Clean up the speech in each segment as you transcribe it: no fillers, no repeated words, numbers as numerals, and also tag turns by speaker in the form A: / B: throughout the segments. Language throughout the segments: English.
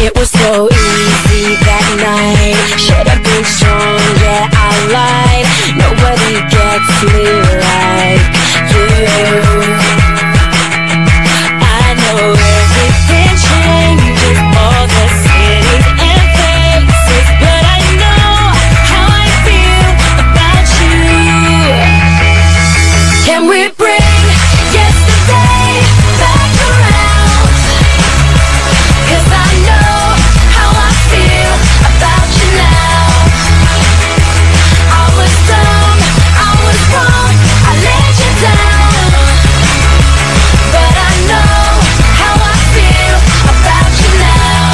A: It was so easy that night. Should have been strong, yeah, I lied. Nobody gets me like you. I know everything changes, all the cities and faces, but I know how I feel about you. Can we bring yesterday back around? 'Cause I know how I feel about you now. I was dumb, I was wrong, I let you down, but I know how I feel about you now.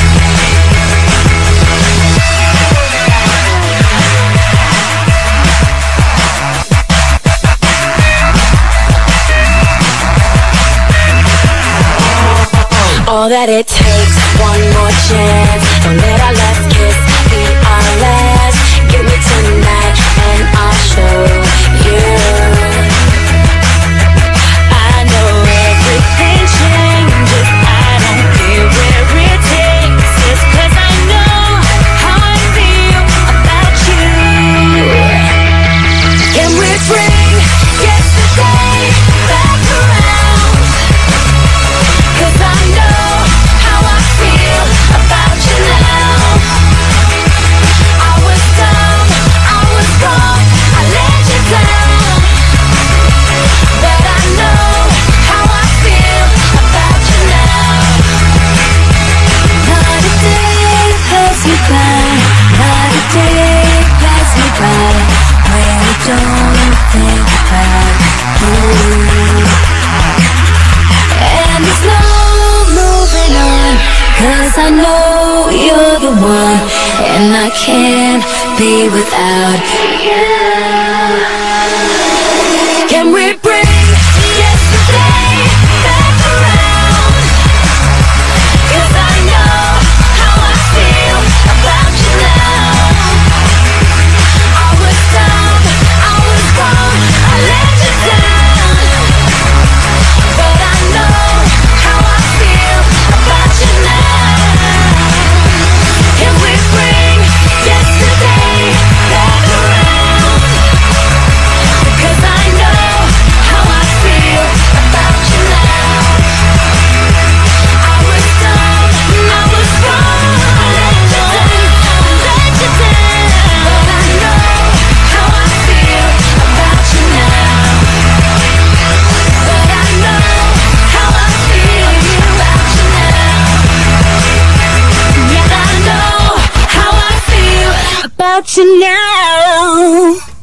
A: All that it takes, one more chance. Don't let our last kiss be our last. Give me tonight and I'll show you. I know everything changes, I don't care where it takes us, 'cause I know how I feel about you. Can we bring yesterday back around? 'Cause I know how I feel about you now. I was dumb, I was wrong, I let you down, but I know how I feel about you now. Not a day pass me by, not a day pass me by, where I don't think about you. And there's no moving on, 'cause I know you're the one, and I can't be without you. Can we bring yesterday back around? 'Cause I know how I feel about you now. I was dumb, I was wrong, I let you down, but I know how I feel about you now. Can we bring yesterday back around? 'Cause I know how I feel about you now. I was dumb, I was wrong, I let you down, but I know how I feel about you now. But I know how I feel about you now. Yeah, I know how I feel about you now.